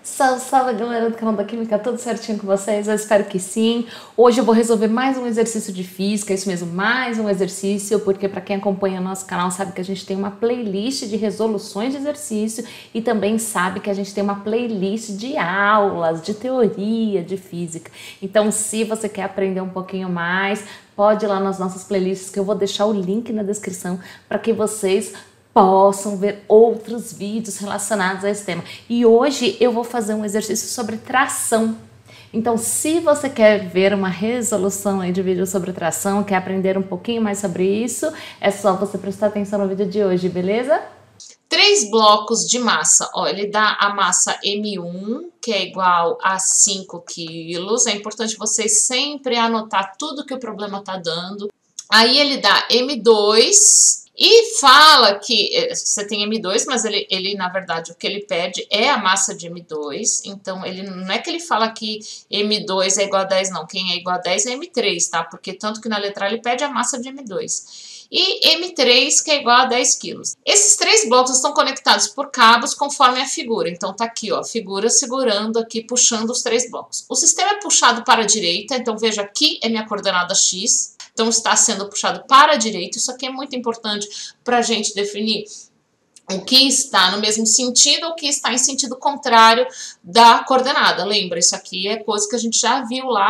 Salve, salve galera do canal da Química, tudo certinho com vocês? Eu espero que sim. Hoje eu vou resolver mais um exercício de física, isso mesmo, mais um exercício, porque para quem acompanha nosso canal sabe que a gente tem uma playlist de resoluções de exercício e também sabe que a gente tem uma playlist de aulas, de teoria, de física. Então, se você quer aprender um pouquinho mais, pode ir lá nas nossas playlists que eu vou deixar o link na descrição para que vocês possam ver outros vídeos relacionados a esse tema. E hoje eu vou fazer um exercício sobre tração. Então, se você quer ver uma resolução aí de vídeo sobre tração, quer aprender um pouquinho mais sobre isso, é só você prestar atenção no vídeo de hoje, beleza? 3 blocos de massa, ó, ele dá a massa M1, que é igual a 5 quilos. É importante vocês sempre anotar tudo que o problema tá dando. Aí ele dá M2, e fala que você tem M2, mas ele, na verdade, o que ele pede é a massa de M2. Então, ele não é que ele fala que M2 é igual a 10, não. Quem é igual a 10 é M3, tá? Porque tanto que na letra A ele pede a massa de M2. E M3, que é igual a 10 quilos. Esses 3 blocos estão conectados por cabos conforme a figura. Então, tá aqui, ó, figura segurando aqui, puxando os 3 blocos. O sistema é puxado para a direita, então veja, aqui é minha coordenada X. Então, está sendo puxado para a direita. Isso aqui é muito importante para a gente definir o que está no mesmo sentido ou o que está em sentido contrário da coordenada. Lembra, isso aqui é coisa que a gente já viu lá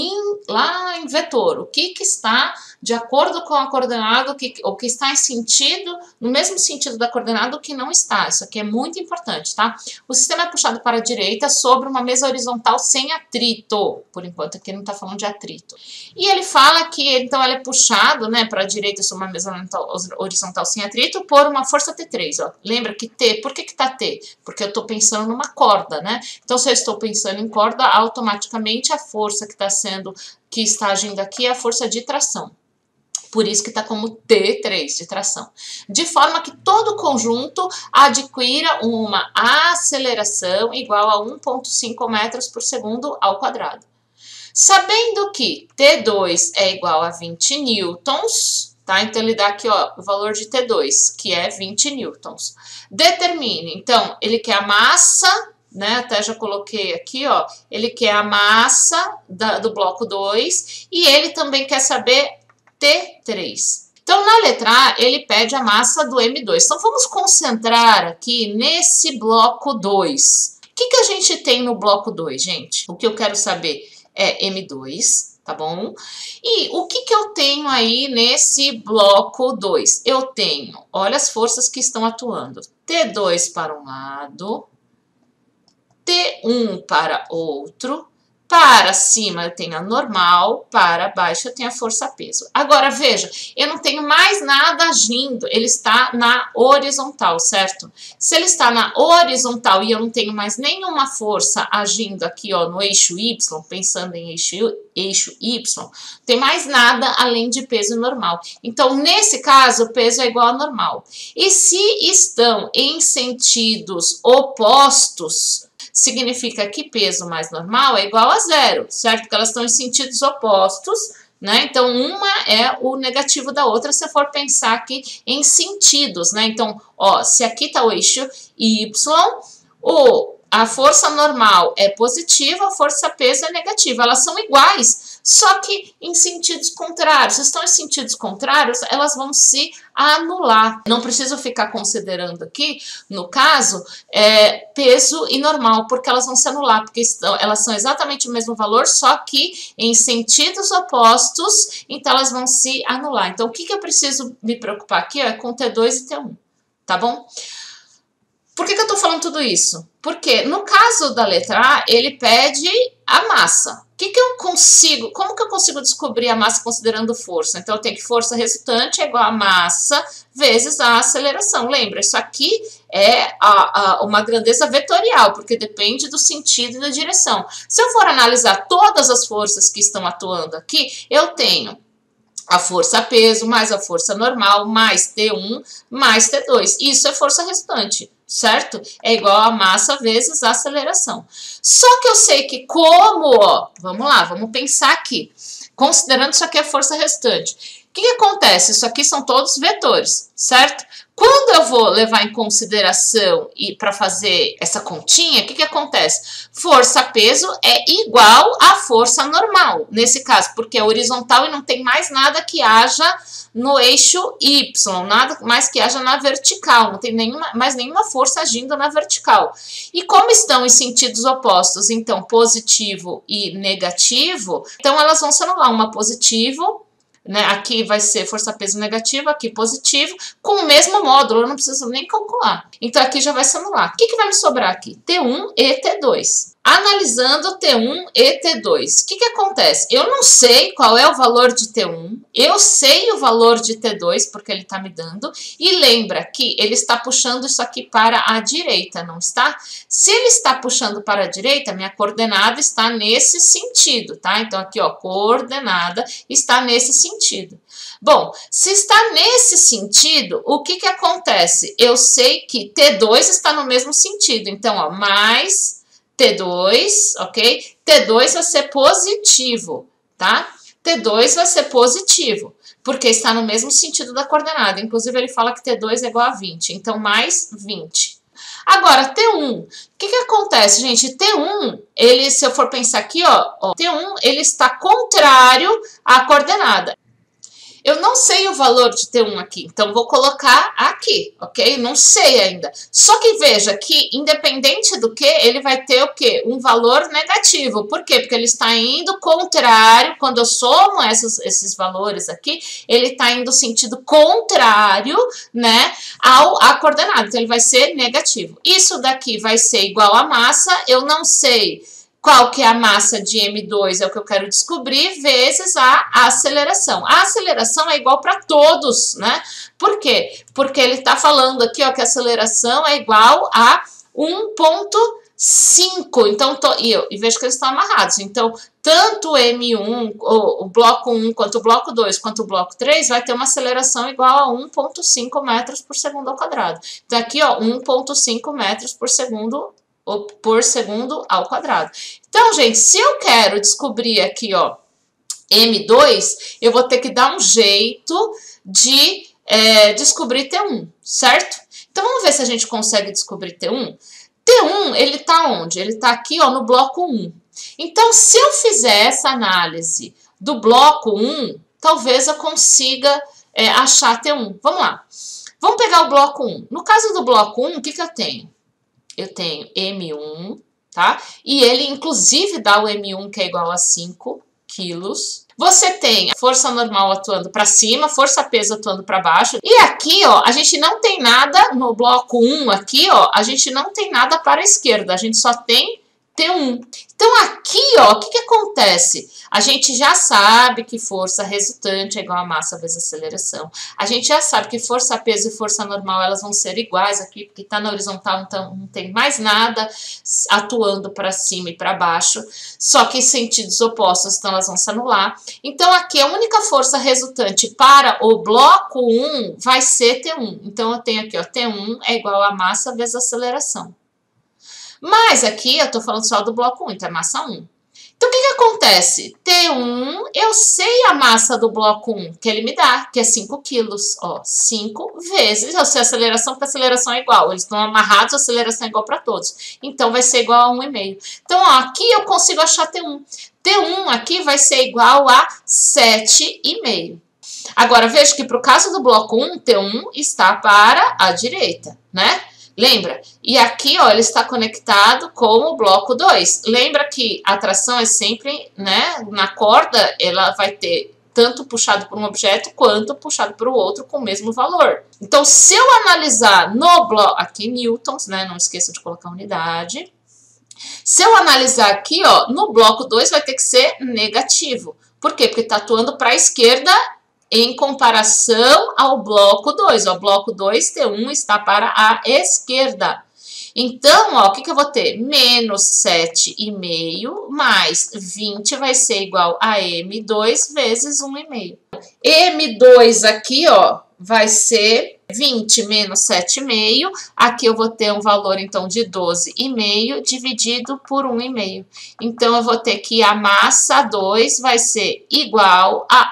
em vetor. O que está de acordo com a coordenada, o que está em sentido, no mesmo sentido da coordenada, o que não está. Isso aqui é muito importante, tá? O sistema é puxado para a direita sobre uma mesa horizontal sem atrito. Por enquanto, aqui não está falando de atrito. E ele fala que, então, ele é puxado, né, para a direita sobre uma mesa horizontal sem atrito por uma força T3. Ó. Lembra que T, por que tá T? Porque eu estou pensando numa corda, né? Então, se eu estou pensando em corda, automaticamente a força que está agindo aqui é a força de tração. Por isso que está como T3 de tração. De forma que todo o conjunto adquira uma aceleração igual a 1,5 metros por segundo ao quadrado. Sabendo que T2 é igual a 20 newtons, tá? Então, ele dá aqui, ó, o valor de T2, que é 20 newtons. Determine, então, ele quer a massa, né? Até já coloquei aqui, ó, ele quer a massa do bloco 2 e ele também quer saber T3. Então, na letra A, ele pede a massa do M2. Então, vamos concentrar aqui nesse bloco 2. O que a gente tem no bloco 2, gente? O que eu quero saber é M2, tá bom? E o que eu tenho aí nesse bloco 2? Eu tenho, olha as forças que estão atuando. T2 para um lado, T1 para outro. Para cima eu tenho a normal, para baixo eu tenho a força-peso. Agora, veja, eu não tenho mais nada agindo, ele está na horizontal, certo? Se ele está na horizontal e eu não tenho mais nenhuma força agindo aqui, ó, no eixo Y, pensando em eixo Y, tem mais nada além de peso normal. Então, nesse caso, o peso é igual a normal. E se estão em sentidos opostos, significa que peso mais normal é igual a zero, certo? Porque elas estão em sentidos opostos, né? Então, uma é o negativo da outra, se for pensar aqui em sentidos, né? Então, ó, se aqui está o eixo Y, a força normal é positiva, a força peso é negativa. Elas são iguais, só que em sentidos contrários. Se estão em sentidos contrários, elas vão se anular. Não preciso ficar considerando aqui, no caso, peso e normal, porque elas vão se anular, porque elas são exatamente o mesmo valor, só que em sentidos opostos, então elas vão se anular. Então, o que eu preciso me preocupar aqui é com T2 e T1, tá bom? Por que eu estou falando tudo isso? Porque no caso da letra A, ele pede a massa. Como que eu consigo descobrir a massa considerando força? Então, eu tenho que força resultante é igual a massa vezes a aceleração. Lembra, isso aqui é uma grandeza vetorial, porque depende do sentido e da direção. Se eu for analisar todas as forças que estão atuando aqui, eu tenho a força peso mais a força normal mais T1 mais T2. Isso é força resultante, certo? É igual a massa vezes a aceleração. Só que eu sei que ó, vamos lá, vamos pensar aqui. Considerando isso aqui a força resultante. O que acontece? Isso aqui são todos vetores, certo? Quando eu vou levar em consideração e para fazer essa continha, o que acontece? Força-peso é igual à força normal, nesse caso, porque é horizontal e não tem mais nada que haja no eixo Y, nada mais que haja na vertical, não tem mais nenhuma força agindo na vertical. E como estão em sentidos opostos, então positivo e negativo, então elas vão se anular, uma positivo, né? Aqui vai ser força-peso negativo, aqui positivo, com o mesmo módulo, eu não preciso nem calcular. Então aqui já vai se anular. O que vai me sobrar aqui? T1 e T2. Analisando T1 e T2, o que acontece? Eu não sei qual é o valor de T1, eu sei o valor de T2, porque ele está me dando, e lembra que ele está puxando isso aqui para a direita, não está? Se ele está puxando para a direita, minha coordenada está nesse sentido, tá? Então aqui, ó, coordenada está nesse sentido. Bom, se está nesse sentido, o que acontece? Eu sei que T2 está no mesmo sentido, então, ó, mais T2, ok? T2 vai ser positivo, tá? T2 vai ser positivo, porque está no mesmo sentido da coordenada. Inclusive, ele fala que T2 é igual a 20, então mais 20. Agora, T1, o que acontece, gente? T1, ele, se eu for pensar aqui, ó, T1, ele está contrário à coordenada. Eu não sei o valor de T1 aqui, então vou colocar aqui, ok? Não sei ainda. Só que veja que, independente do que, ele vai ter o quê? Um valor negativo. Por quê? Porque ele está indo contrário, quando eu somo esses valores aqui, ele está indo sentido contrário, né, à coordenada. Então, ele vai ser negativo. Isso daqui vai ser igual a massa, eu não sei qual que é a massa de M2, é o que eu quero descobrir, vezes a aceleração. A aceleração é igual para todos, né? Por quê? Porque ele está falando aqui, ó, que a aceleração é igual a 1,5. Então, e vejo que eles estão amarrados. Então, tanto o M1, o bloco 1, quanto o bloco 2, quanto o bloco 3, vai ter uma aceleração igual a 1,5 metros por segundo ao quadrado. Então, aqui, ó, 1,5 metros por segundo ao quadrado. Então, gente, se eu quero descobrir aqui, ó, M2, eu vou ter que dar um jeito de descobrir T1, certo? Então, vamos ver se a gente consegue descobrir T1. T1, ele tá onde? Ele tá aqui, ó, no bloco 1. Então, se eu fizer essa análise do bloco 1, talvez eu consiga achar T1. Vamos lá. Vamos pegar o bloco 1. No caso do bloco 1, o que eu tenho? Eu tenho M1, tá? E ele, inclusive, dá o M1, que é igual a 5 quilos. Você tem a força normal atuando para cima, força-peso atuando para baixo. E aqui, ó, a gente não tem nada, no bloco 1 aqui, ó, a gente não tem nada para a esquerda, a gente só tem T1. Então, aqui, ó, o que acontece? A gente já sabe que força resultante é igual a massa vezes aceleração. A gente já sabe que força-peso e força normal, elas vão ser iguais aqui, porque está na horizontal, então não tem mais nada atuando para cima e para baixo, só que em sentidos opostos, então elas vão se anular. Então, aqui, a única força resultante para o bloco 1 vai ser T1. Então, eu tenho aqui, ó, T1 é igual a massa vezes aceleração. Mas aqui eu estou falando só do bloco 1, então é massa 1. Então, o que acontece? T1, eu sei a massa do bloco 1, que ele me dá, que é 5 quilos. Ó, 5 vezes, eu sei a aceleração, porque a aceleração é igual. Eles estão amarrados, a aceleração é igual para todos. Então, vai ser igual a 1,5. Então, ó, aqui eu consigo achar T1. T1 aqui vai ser igual a 7,5. Agora, veja que para o caso do bloco 1, T1 está para a direita, né? Lembra? E aqui, ó, ele está conectado com o bloco 2. Lembra que a tração é sempre, né, na corda, ela vai ter tanto puxado por um objeto quanto puxado por outro com o mesmo valor. Então, se eu analisar no bloco, aqui newtons, né, não esqueça de colocar unidade. Se eu analisar aqui, ó, no bloco 2 vai ter que ser negativo. Por quê? Porque está atuando para a esquerda em comparação ao bloco 2. O bloco 2, T1, está para a esquerda. Então, ó, o que eu vou ter? Menos 7,5 mais 20 vai ser igual a M2 vezes 1,5. M2 aqui, ó, vai ser 20 menos 7,5, aqui eu vou ter um valor, então, de 12,5 dividido por 1,5. Então, eu vou ter que a massa 2 vai ser igual a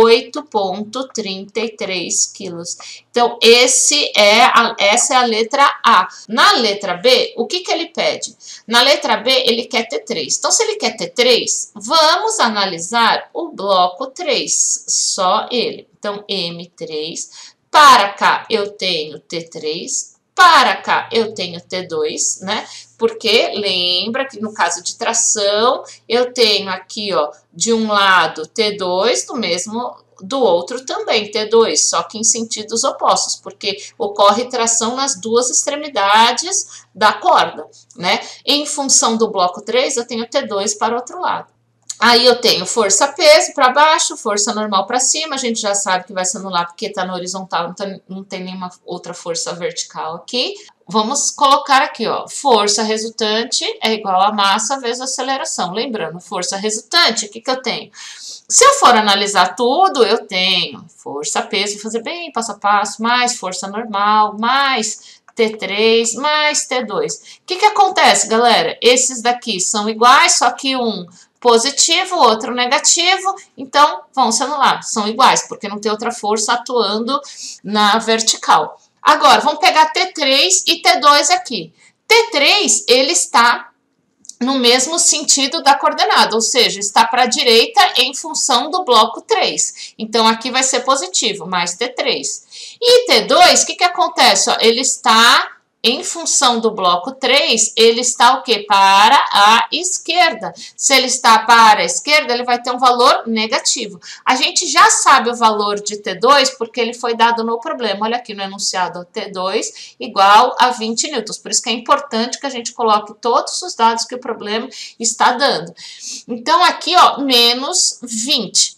8,33 quilos. Então, essa é a letra A. Na letra B, o que ele pede? Na letra B, ele quer T3. Então, se ele quer T3, vamos analisar o bloco 3, só ele. Então, M3... Para cá eu tenho T3, para cá eu tenho T2, né? Porque lembra que no caso de tração, eu tenho aqui, ó, de um lado T2, do outro também T2, só que em sentidos opostos, porque ocorre tração nas duas extremidades da corda, né? Em função do bloco 3, eu tenho T2 para o outro lado. Aí eu tenho força-peso para baixo, força normal para cima, a gente já sabe que vai se anular porque está no horizontal, não tem nenhuma outra força vertical aqui. Vamos colocar aqui, ó, força resultante é igual a massa vezes aceleração. Lembrando, força resultante, o que eu tenho? Se eu for analisar tudo, eu tenho força-peso, fazer bem passo a passo, mais força normal, mais T3, mais T2. O que acontece, galera? Esses daqui são iguais, só que um positivo, outro negativo, então vão se anular, são iguais, porque não tem outra força atuando na vertical. Agora, vamos pegar T3 e T2 aqui. T3, ele está no mesmo sentido da coordenada, ou seja, está para a direita em função do bloco 3. Então, aqui vai ser positivo, mais T3. E T2, o que acontece? Ó, ele está... Em função do bloco 3, ele está o quê? Para a esquerda. Se ele está para a esquerda, ele vai ter um valor negativo. A gente já sabe o valor de T2 porque ele foi dado no problema. Olha aqui no enunciado, T2 igual a 20 newtons. Por isso que é importante que a gente coloque todos os dados que o problema está dando. Então, aqui, ó, menos 20.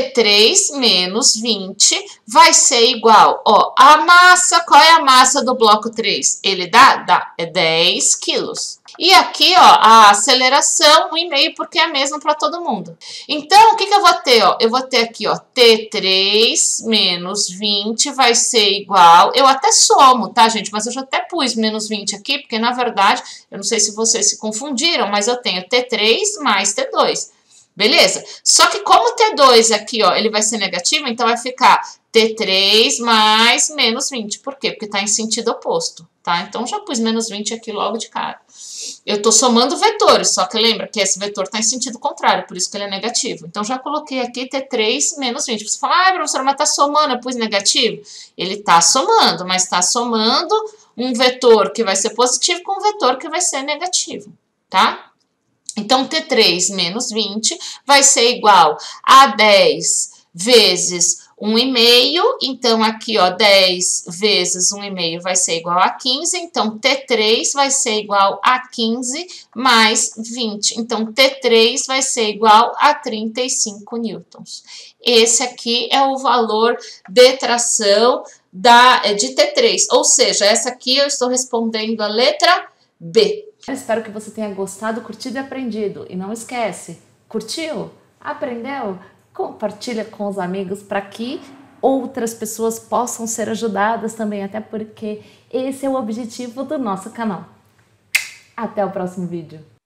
T3 menos 20 vai ser igual, ó, a massa, qual é a massa do bloco 3? Ele é 10 quilos. E aqui, ó, a aceleração, 1,5, porque é a mesma para todo mundo. Então, o que eu vou ter, ó? Eu vou ter aqui, ó, T3 menos 20 vai ser igual, eu até somo, tá, gente? Mas eu já até pus menos 20 aqui, porque, na verdade, eu não sei se vocês se confundiram, mas eu tenho T3 mais T2. Beleza? Só que como T2 aqui, ó, ele vai ser negativo, então vai ficar T3 mais menos 20. Por quê? Porque está em sentido oposto, tá? Então, já pus menos 20 aqui logo de cara. Eu estou somando vetores, só que lembra que esse vetor está em sentido contrário, por isso que ele é negativo. Então, já coloquei aqui T3 menos 20. Você fala, ah, professora, mas está somando, eu pus negativo? Ele está somando, mas está somando um vetor que vai ser positivo com um vetor que vai ser negativo, tá? Então, T3 menos 20 vai ser igual a 10 vezes 1,5. Então, aqui, ó, 10 vezes 1,5 vai ser igual a 15. Então, T3 vai ser igual a 15 mais 20. Então, T3 vai ser igual a 35 newtons. Esse aqui é o valor de tração de T3. Ou seja, essa aqui eu estou respondendo a letra B. Eu espero que você tenha gostado, curtido e aprendido. E não esquece, curtiu? Aprendeu? Compartilha com os amigos para que outras pessoas possam ser ajudadas também, até porque esse é o objetivo do nosso canal. Até o próximo vídeo.